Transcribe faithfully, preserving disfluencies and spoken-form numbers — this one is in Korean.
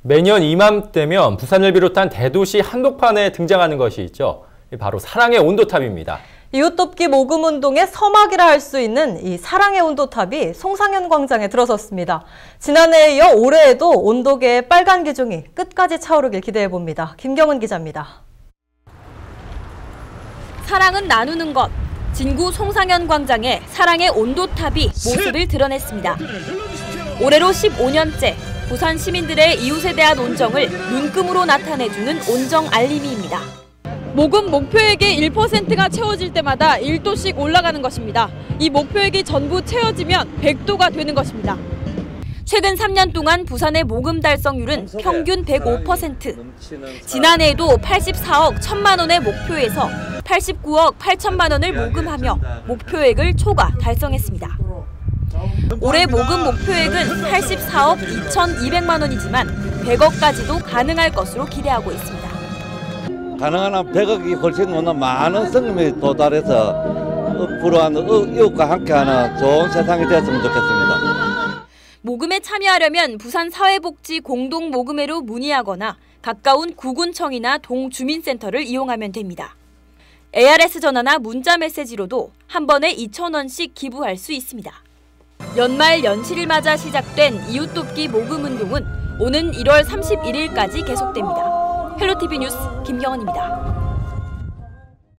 매년 이맘때면 부산을 비롯한 대도시 한복판에 등장하는 것이 있죠. 바로 사랑의 온도탑입니다. 이웃 돕기 모금 운동의 서막이라 할 수 있는 이 사랑의 온도탑이 송상현 광장에 들어섰습니다. 지난해에 이어 올해에도 온도계의 빨간 기둥이 끝까지 차오르길 기대해봅니다. 김경은 기자입니다. 사랑은 나누는 것. 진구 송상현 광장에 사랑의 온도탑이 모습을 드러냈습니다. 올해로 십오 년째 부산 시민들의 이웃에 대한 온정을 눈금으로 나타내주는 온정 알림이입니다. 모금 목표액의 일 퍼센트가 채워질 때마다 일 도씩 올라가는 것입니다. 이 목표액이 전부 채워지면 백 도가 되는 것입니다. 최근 삼 년 동안 부산의 모금 달성률은 평균 백오 퍼센트. 지난해에도 팔십사억 천만 원의 목표에서 팔십구억 팔천만 원을 모금하며 목표액을 초과 달성했습니다. 올해 모금 목표액은 팔십사억 이천이백만 원이지만 백억까지도 가능할 것으로 기대하고 있습니다. 가능한 한 백억이 훨씬 넘는 많은 성금이 도달해서 불우한 이웃과 함께하는 좋은 세상이 되었으면 좋겠습니다. 모금에 참여하려면 부산 사회복지 공동모금회로 문의하거나 가까운 구군청이나 동주민센터를 이용하면 됩니다. 에이아르에스 전화나 문자 메시지로도 한 번에 이천 원씩 기부할 수 있습니다. 연말 연시를 맞아 시작된 이웃 돕기 모금 운동은 오는 일월 삼십일일까지 계속됩니다. 헬로티비 뉴스 김경은입니다.